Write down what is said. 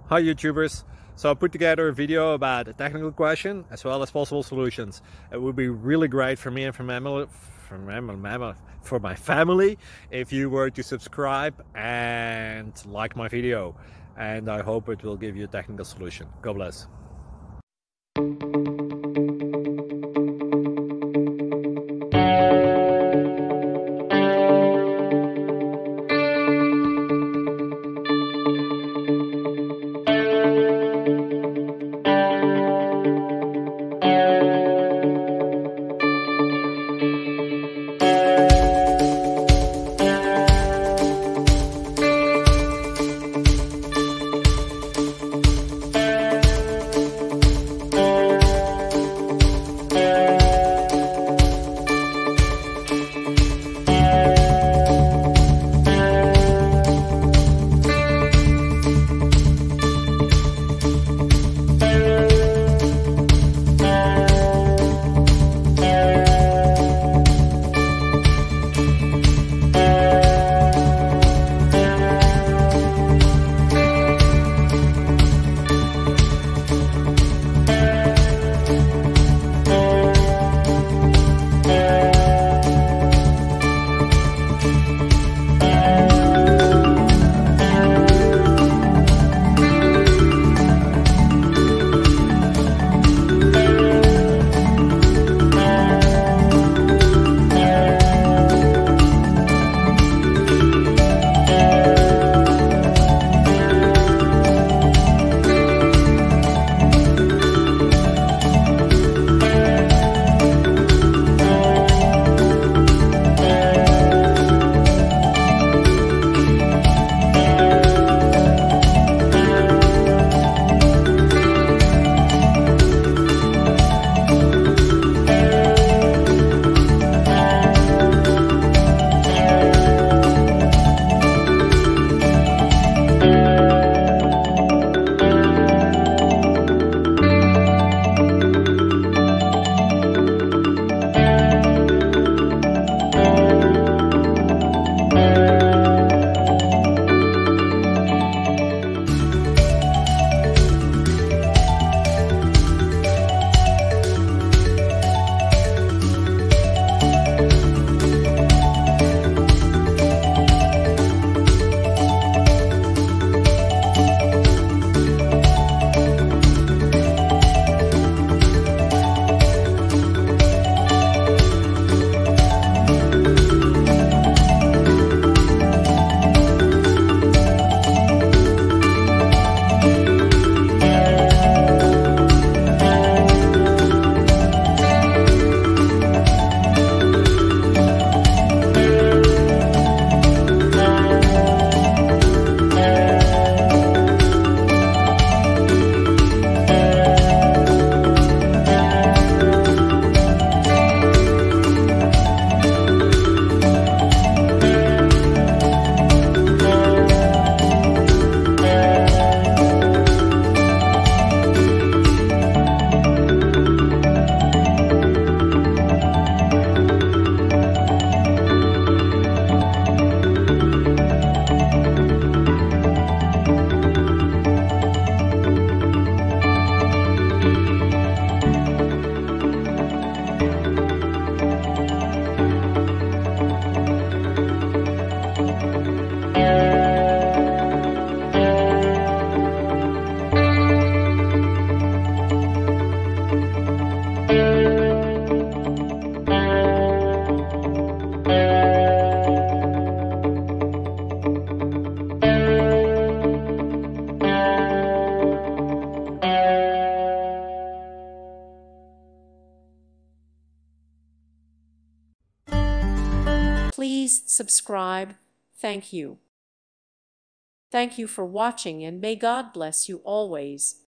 Hi YouTubers! So I put together a video about a technical question as well as possible solutions. It would be really great for me and for my family if you were to subscribe and like my video, and I hope it will give you a technical solution. God bless. Please subscribe. Thank you. Thank you for watching, and may God bless you always.